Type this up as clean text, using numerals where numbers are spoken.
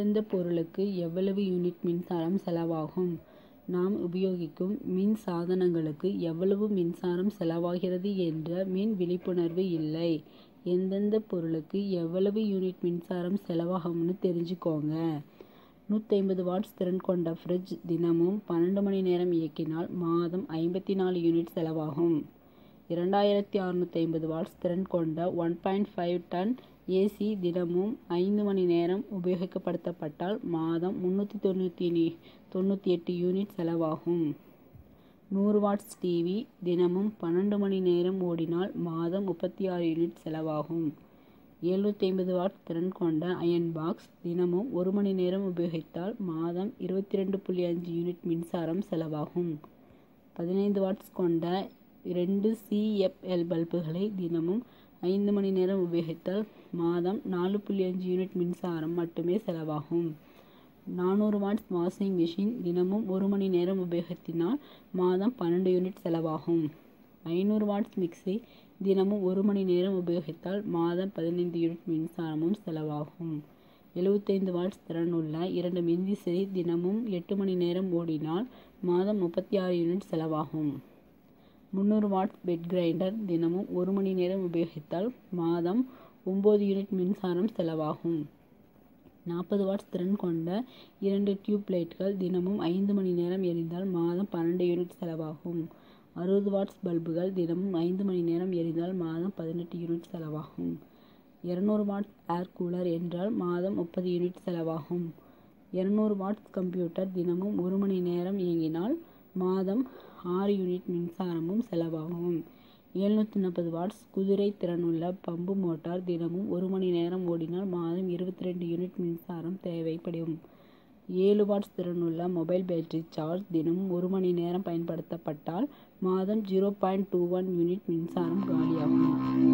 எந்தெந்த பொருளுக்கு எவ்வளவு யூனிட் மின்சாரம் செலவாகும்? நாம் உபயோகிக்கும் மின் சாதனங்களுக்கு எவ்வளவு மின்சாரம் செலவாகிறது என்ற மின் விழிப்புணர்வு இல்லை. எந்தெந்த பொருளுக்கு எவ்வளவு யூனிட் மின்சாரம் செலவாகும்னு தெரிஞ்சுக்கோங்க. 150 வாட்ஸ் திறன் கொண்ட ஃப்ரிட்ஜ் தினமும் 12 மணி நேரம் இயக்கினால் மாதம் 54 யூனிட் செலவாகும். 2650 வாட்ஸ் திறன் கொண்ட 1.5 டன் ஏசி தினமும் 5 மணி நேரம் உபயோகப்படுத்தப்பட்டால் மாதம் 398 யூனிட் செலவாகும். 100 வாட்ஸ் டிவி தினமும் 12 மணி நேரம் ஓடினால் மாதம் 36 யூனிட் செலவாகும். 750 வாட் திறன் கொண்ட அயன் பாக்ஸ் தினமும் 1 மணி நேரம் உபயோகித்தால் மாதம் 22.5 யூனிட் மின்சாரம் செலவாகும். 15 வாட்ஸ் கொண்ட 2 CFL பல்புகளை தினமும் 5 மணி நேரம் உபயோகித்தால் மாதம் 4.5 யூனிட் மின்சாரம் மட்டுமே செலவாகும். 400 வாட்ஸ் வாஷிங் மிஷின் தினமும் 1 மணி நேரம் உபயோகித்தினால் மாதம் 12 யூனிட் செலவாகும். 500 வாட்ஸ் மிக்சி தினமும் 1 மணி நேரம் உபயோகித்தால் மாதம் 15 யூனிட் மின்சாரமும் செலவாகும். 75 வாட்ஸ் திறன் உள்ள 2 மின்விசிறி தினமும் 8 மணி நேரம் ஓடினால் மாதம் 36 யூனிட் செலவாகும். 300 வாட்ஸ் பெட் கிரைண்டர் தினமும் 1 மணி நேரம் உபயோகித்தால் மாதம் 9 யூனிட் மின்சாரம் செலவாகும். 40 வாட்ஸ் திறன் கொண்ட 2 டியூப் லைட்கள் தினமும் 5 மணி நேரம் எரிந்தால் மாதம் 12 யூனிட் செலவாகும். 60 வாட்ஸ் பல்புகள் தினமும் 5 மணி நேரம் எரிந்தால் மாதம் 18 யூனிட் செலவாகும். 200 வாட்ஸ் ஏர் கூலர் என்றால் மாதம் 30 யூனிட் செலவாகும். 200 வாட்ஸ் கம்ப்யூட்டர் தினமும் 1 மணி நேரம் இயங்கினால் மாதம் 6 யூனிட் மின்சாரமும் செலவாகும். 740 வாட்ஸ் குதிரை திறனுள்ள பம்பு மோட்டார் தினமும் 1 மணி நேரம் ஓடினால் மாதம் 22 யூனிட் மின்சாரம் தேவைப்படும். 7 வாட்ஸ் திறனுள்ள மொபைல் பேட்டரி சார்ஜ் தினமும் 1 மணி நேரம் பயன்படுத்தப்பட்டால் மாதம் 0.21 யூனிட் மின்சாரம் காலியாகும்.